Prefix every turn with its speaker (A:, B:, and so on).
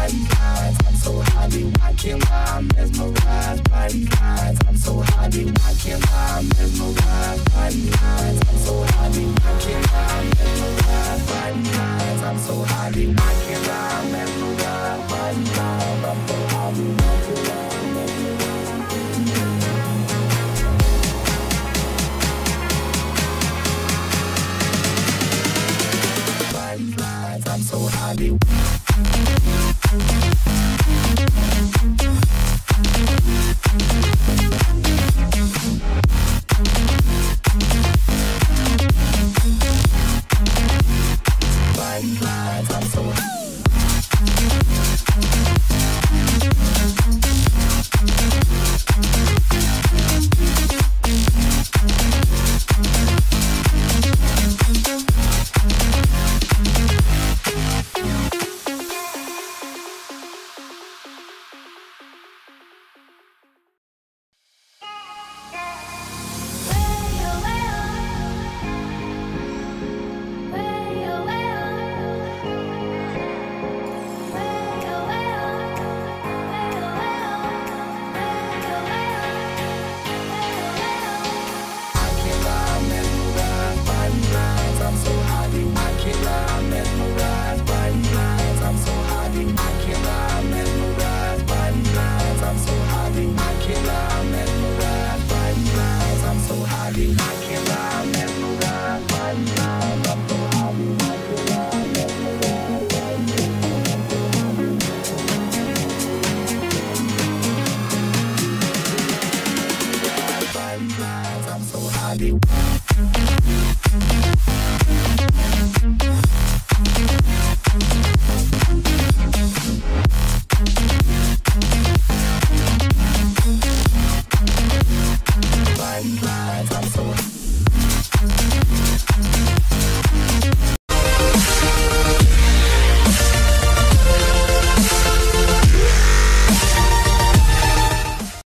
A: body lines. I'm so highly watching while I'm mesmerized. Body lines. I'm so highly watching while I'm mesmerized. Body lines. I'm so highly watching while I'm mesmerized. Body lines. I'm so highly watching while I'm mesmerized. Body lines. I'm so highly watching while I'm mesmerized. Body lines. I'm so highly.